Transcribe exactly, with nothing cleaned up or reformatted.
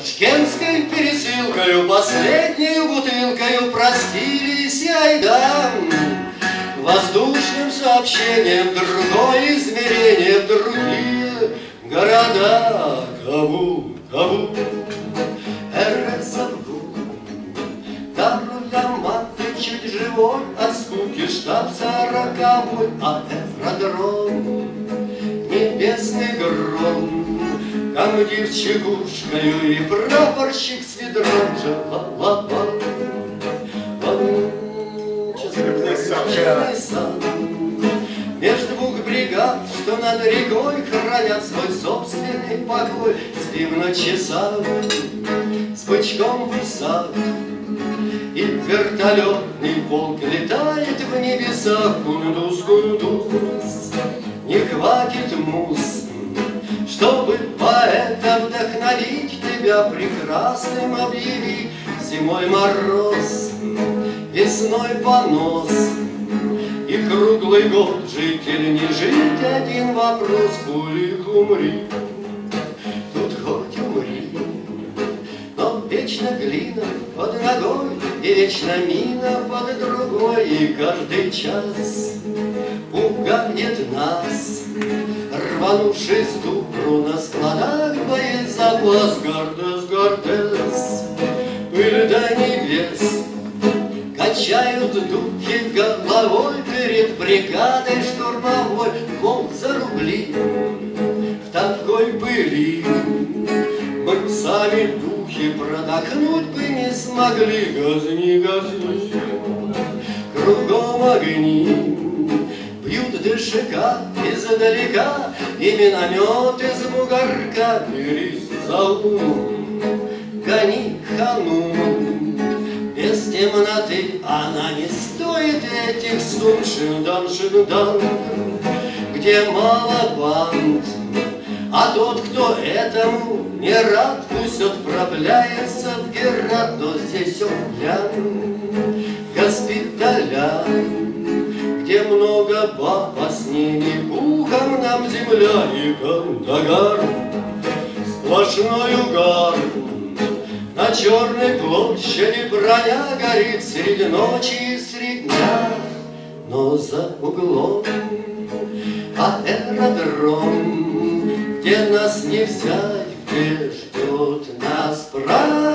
Ташкентской пересылкою, последнюю бутылкою простились и айда. Воздушным сообщением другое измерение в другие города. Кабул, Кабул, Эресабгу, Дарулямат, ты чуть живой от скуки, штаб сороковой, а аэродром, небесный гром, комдив с чекушкою и прапорщик с ведром. Ла-ла-ла, честный сан, между двух бригад, что над рекой хранят свой собственный покой. Спим на часах с бычком в усах, и вертолетный полк летает в небесах. Кундуз, кундуз, не хватит муз, чтобы поэта вдохновить, тебя прекрасным объявить. Зимой мороз, весной понос, и круглый год жить или не жить, один вопрос: кулик, умри, тут хоть умри. Но вечно глина под ногой, и вечно мина под другой, и каждый час пугает нас рванувший ступру на складах боезапас. Гардес, Гардес, пыль до небес, качают духи головой перед бригадой штурмовой. Мол, за рубли в такой пыли мы сами духи продохнуть бы не смогли. Газни, газни, кругом огни, бьют дышика издалека, и миномет из бугорка. Берись за ум, гони ханум, без темноты она не стоит этих сум. Шиндан, шиндан, где мало банд, а тот, кто этому не рад, пусть отправляется в Герат. Но здесь он для госпиталя, где много баб, а с ними пухом нам земля. И Кандагар, сплошной угар, на Черной площади броня горит среди ночи и средь дня. Но за углом аэродром, где нас не взять, где ждет нас прах.